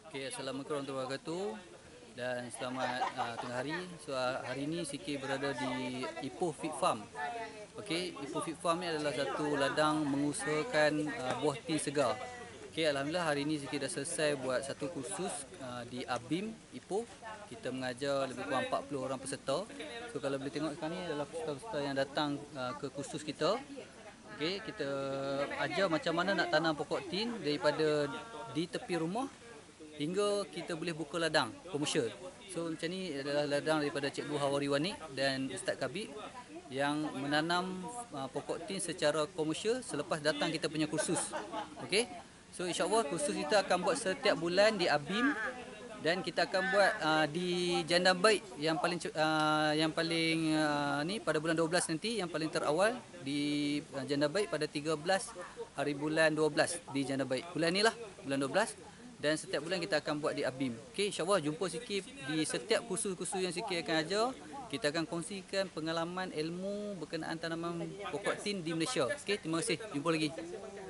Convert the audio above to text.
Okay, Assalamualaikum warahmatullahi wabarakatuh dan selamat tengah hari. So hari ini Siki berada di Ipoh Fit Farm. Okey, Ipoh Fit Farm ni adalah satu ladang mengusahakan buah tin segar. Okey, alhamdulillah hari ini Siki dah selesai buat satu kursus di Abim Ipoh. Kita mengajar lebih kurang 40 orang peserta. So kalau boleh tengok sekarang ni adalah peserta-peserta yang datang ke kursus kita. Okey, kita ajar macam mana nak tanam pokok tin daripada di tepi rumah hingga kita boleh buka ladang komersial. So macam ni adalah ladang daripada Cikgu Hawari Wanik dan Ustaz Kabib yang menanam pokok tin secara komersial selepas datang kita punya kursus. Okey. So insya-Allah kursus kita akan buat setiap bulan di Abim dan kita akan buat di Janda Baik yang paling ni pada bulan 12 nanti, yang paling terawal di Janda Baik pada 13 hari bulan 12 di Janda Baik. Bulan ni lah, bulan 12. Dan setiap bulan kita akan buat di Abim. Okey, insya-Allah jumpa Siki di setiap kursus-kursus yang Siki akan ajar. Kita akan kongsikan pengalaman ilmu berkenaan tanaman pokok tin di Malaysia. Okey, terima kasih. Jumpa lagi.